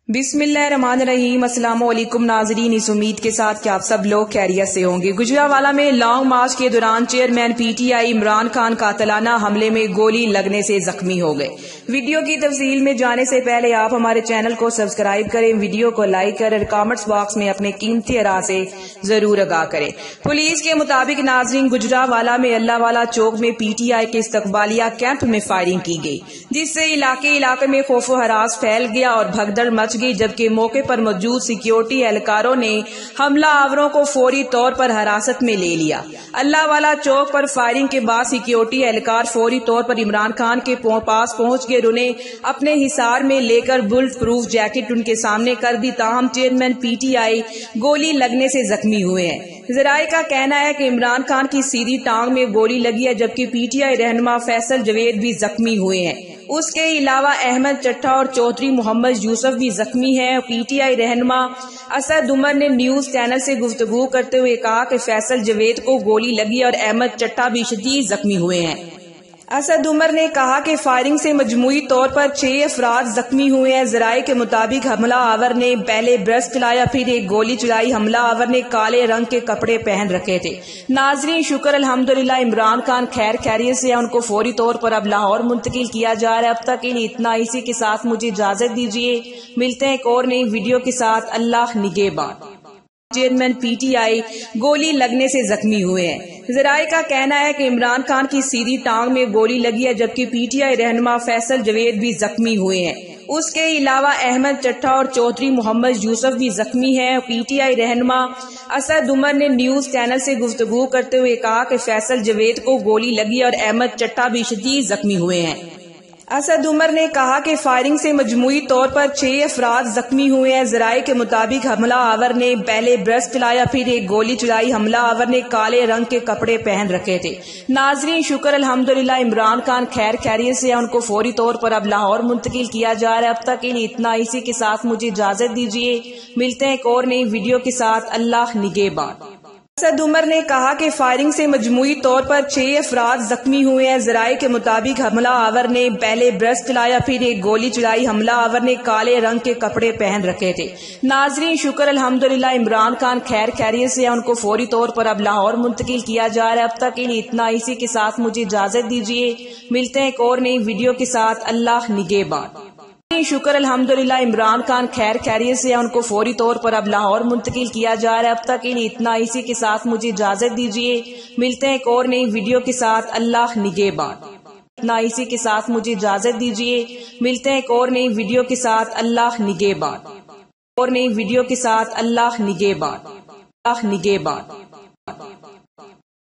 بسم اللہ الرحمن الرحیم۔ السلام علیکم ناظرین، اس امید کے ساتھ کہ آپ سب لوگ خیریت سے ہوں گے۔ گجرانوالہ میں لانگ مارچ کے دوران chairman P T I Imran Khan قاتلانہ حملے میں گولی لگنے سے زخمی ہو گئے۔ ویڈیو کی تفصیل میں جانے سے پہلے آپ ہمارے چینل کو سبسکرائب کریں، ویڈیو کو لائک کریں اور کامنٹس باکس میں اپنے قیمتی آراء سے ضرور آگاہ کریں۔ پولیس کے مطابق ناظرین، گجرانوالہ میں اللہ والا چوک میں پی ٹی آئی کے استقبالیہ کیمپ میں فائرنگ کی گئی، جس سے علاقے میں خوف و ہراس پھیل گیا اور بھگدڑ مچ گئی، جبکہ موقع پر موجود سیکیورٹی اہلکاروں نے حملہ آوروں کو فوری طور پر حراست میں لے لیا۔ اللہ والا چوک پر فائرنگ کے بعد سیکیورٹی اہلکار فوری طور پر عمران خان کے پاس پہنچ گئے، انہیں اپنے حصار میں لے کر بلٹ پروف جیکٹ ان کے سامنے کر دی، تاہم چیئرمین پی ٹی آئی گولی لگنے سے زخمی ہوئے ہیں۔ ذرائع کا کہنا ہے کہ عمران خان کی سیدھی ٹانگ میں گولی لگی ہے، جبکہ پی ٹی آئی رہنما فیصل جاوید بھی زخمی ہوئے ہیں۔ اس کے علاوہ احمد چٹھا اور چودھری محمد یوسف بھی زخمی ہیں۔ پی ٹی آئی رہنما اسد عمر نے نیوز چینل سے گفتگو کرتے ہوئے کہا کہ فیصل جاوید کو گولی لگی اور احمد چٹھا بھی شدید زخمی ہوئے ہیں۔ اسد عمر نے کہا کہ فائرنگ سے مجموعی طور پر 6 افراد زخمی ہوئے ہیں۔ ذرائع کے مطابق حملہ آور نے پہلے برس چلایا، پھر ایک گولی چلائی۔ حملہ آور نے کالے رنگ کے کپڑے پہن رکھے تھے۔ ناظرین، شکر الحمدللہ عمران خان خیریت سے ہیں، ان کو فوری طور پر اب لاہور منتقل کیا جا رہا ہے۔ اب تک کے لیے اتنا، اسی کے ساتھ مجھے اجازت دیجیے، ملتے ہیں ایک اور نئی ویڈیو کے ساتھ۔ اللہ نگہبان۔ چیئرمین پی ٹی آئی گولی لگنے سے زخمی ہوئے ہیں۔ ذرائع کا کہنا ہے کہ عمران خان کی سیدھی ٹانگ میں گولی لگی ہے، جبکہ پی ٹی آئی رہنما فیصل جاوید بھی زخمی ہوئے ہیں۔ اس کے علاوہ احمد چٹھا اور چودھری محمد یوسف بھی زخمی ہیں۔ پی ٹی آئی رہنما اسد عمر نے نیوز چینل سے گفتگو کرتے ہوئے کہا کہ فیصل جاوید کو گولی لگی اور احمد چٹھا بھی شدید زخمی ہوئے ہیں۔ اسد عمر نے کہا کہ فائرنگ سے مجموعی طور پر 6 افراد زخمی ہوئے ہیں۔ ذرائع کے مطابق حملہ آور نے پہلے برس چلایا، پھر ایک گولی چلائی۔ حملہ آور نے کالے رنگ کے کپڑے پہن رکھے تھے۔ ناظرین، شکر الحمدللہ عمران خان خیریت سے ہیں، ان کو فوری طور پر اب لاہور منتقل کیا جا رہا ہے۔ اب تک کے لیے اتنا، اسی کے ساتھ مجھے اجازت دیجیے، ملتے ہیں ایک اور نئی ویڈیو کے ساتھ۔ اللہ نگہبان۔ اسد عمر نے کہا کہ فائرنگ سے مجموعی طور پر 6 افراد زخمی ہوئے ہیں۔ ذرائع کے مطابق حملہ آور نے پہلے برس چلایا، پھر ایک گولی چلائی۔ حملہ آور نے کالے رنگ کے کپڑے پہن رکھے تھے۔ ناظرین، شکر الحمدللہ عمران خان خیریت سے ہیں، ان کو فوری طور پر اب لاہور منتقل کیا جا رہا ہے۔ اب تک کے لیے اتنا، اسی کے ساتھ مجھے اجازت دیجیے، ملتے ہیں ایک اور نئی ویڈیو کے ساتھ۔ اللہ نگہبان۔ شکر الحمدللہ عمران خان خیریت سے ہیں، ان کو فوری طور پر اب لاہور منتقل کیا جا رہا ہے۔ اب تک کے لیے اتنا، اسی کے ساتھ مجھے اجازت دیجیے، ملتے ہیں ایک اور نئی ویڈیو کے ساتھ۔ اللہ نگہبان۔ اتنا، اسی کے ساتھ مجھے اجازت دیجیے، ملتے ہیں ایک اور نئی ویڈیو کے ساتھ۔ اللہ نگہبان۔ اور نئی ویڈیو کے ساتھ۔ اللہ نگہبان۔ اللہ نگہبان۔